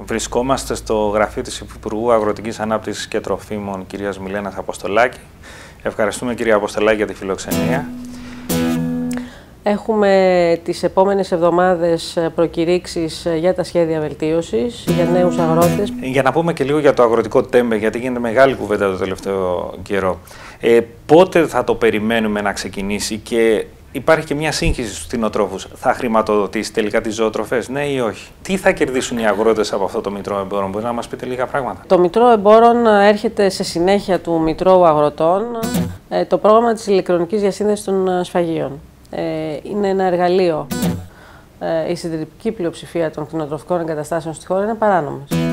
Βρισκόμαστε στο γραφείο της Υπουργού Αγροτικής Ανάπτυξης και Τροφίμων, κυρίας Μιλένας Αποστολάκη. Ευχαριστούμε, κυρία Αποστολάκη, για τη φιλοξενία. Έχουμε τις επόμενες εβδομάδες προκηρύξεις για τα σχέδια βελτίωσης, για νέους αγρότες. Για να πούμε και λίγο για το αγροτικό τέμπε, γιατί γίνεται μεγάλη κουβέντα το τελευταίο καιρό. Πότε θα το περιμένουμε να ξεκινήσει και υπάρχει και μια σύγχυση στους κτηνοτρόφους. Θα χρηματοδοτήσει τελικά τις ζωοτροφές, ναι ή όχι? Τι θα κερδίσουν οι αγρότες από αυτό το Μητρό Εμπόρων? Μπορείτε να μας πείτε λίγα πράγματα? Το Μητρό Εμπόρων έρχεται σε συνέχεια του Μητρώου Αγροτών, το πρόγραμμα της ηλεκτρονικής διασύνδεσης των σφαγείων. Είναι ένα εργαλείο. Η συντριπτική πλειοψηφία των κτηνοτροφικών εγκαταστάσεων στη χώρα είναι παράνομες.